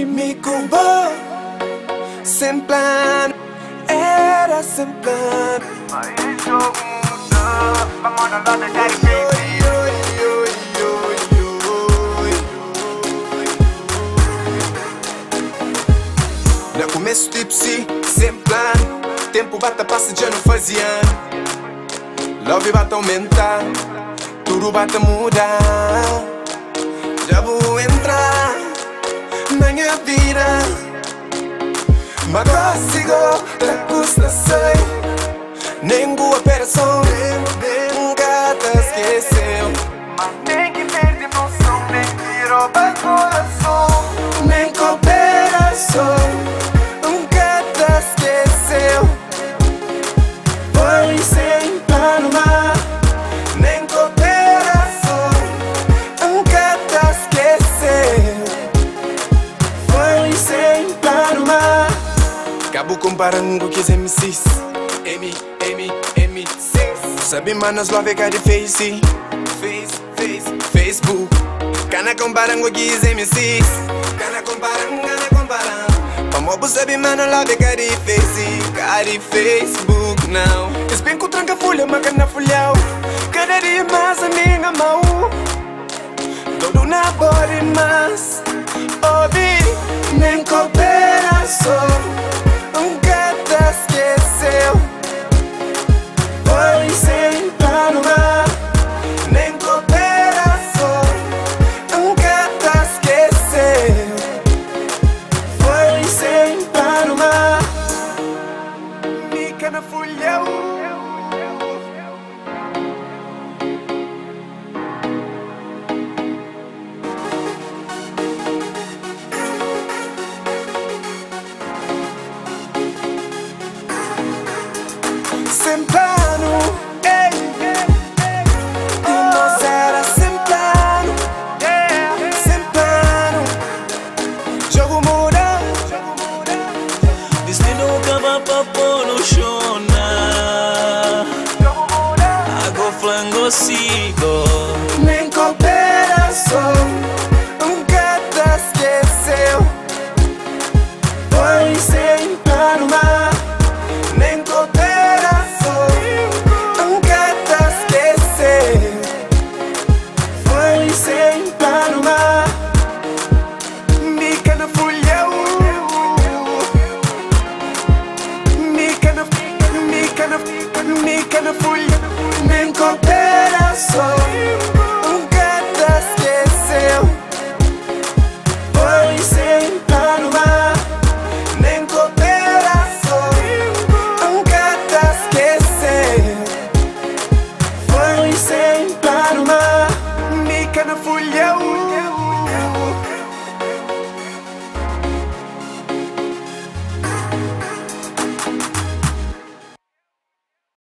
Me curvou sem plano, era sem plano. Mas o jogo mudou, vamos na loja de baby. No começo tipsy, sem plano. Tempo bata, passa, já não fazia ano. Love bata aumentar, tudo bata mudar. Já vou entrar na minha vida, mas consigo, te custa sei. Nenhuma operação, nunca te esqueceu. Mas nem que perde emoção, nem que rouba coração. Nem cooperação, nunca te esqueceu. Foi sem plano, mas nem cooperação, nunca te esqueceu. Foi sem plano, mas acabo comparando com os MCs. M6 sabe, manos, love que de face. Facebook. Cana comparando com os MCs. Cana comparando. Como sabe, mano, love que de face. Facebook, não. Espem com tranca folha, mas cana folhau. Cada dia mais a minha mão. Todo na body, mas ouvi, nem cooperação, nunca te esqueceu. Foi sem plano, mas nem cooperação, nunca te esqueceu. Foi sem plano, mas fica na folha. Sem plano, e nós era sem plano, sem plano. Jogo muda, Destino acaba pra pôr no chão. Água flango sigo. nem cooperação, nunca te esqueceu. Foi sem plano, mas nem cooperação, nunca te esqueceu. Foi sem plano, mas mica na folha. Mica na folha. Nem cooperação, nunca te esqueceu. Foi sem plano, mas nem cooperação, nunca te esqueceu. Foi sem plano, mas mica na folha.